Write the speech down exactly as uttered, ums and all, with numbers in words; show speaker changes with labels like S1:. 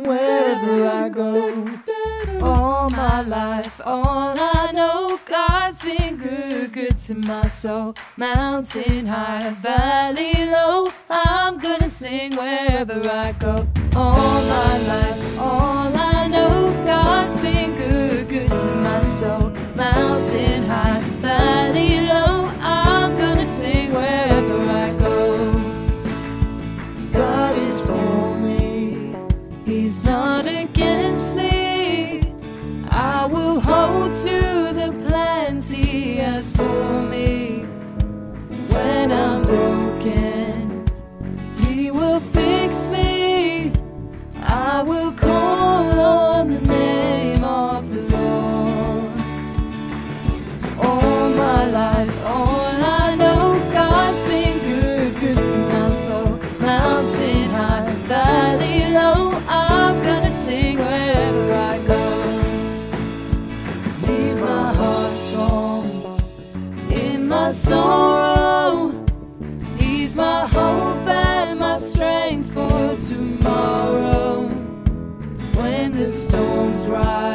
S1: wherever I go. All my life, all I know, God's been good, good to my soul. Mountain high, valley low, I'm gonna sing wherever I go. All my life, all I know, God's been good, good to my soul. Mountain high, valley low, I'm gonna sing wherever I go. God is for me, He's not against me. I will hold to the plans He has for me. When I'm broken, He will fix me. I will call on the name of the Lord. All my life, all I know, God's been good, good to my soul. Mountain high, valley low, I'm gonna sing wherever I go. He's my heart song in my sorrow. He's my hope and my strength for tomorrow. When the storms rise,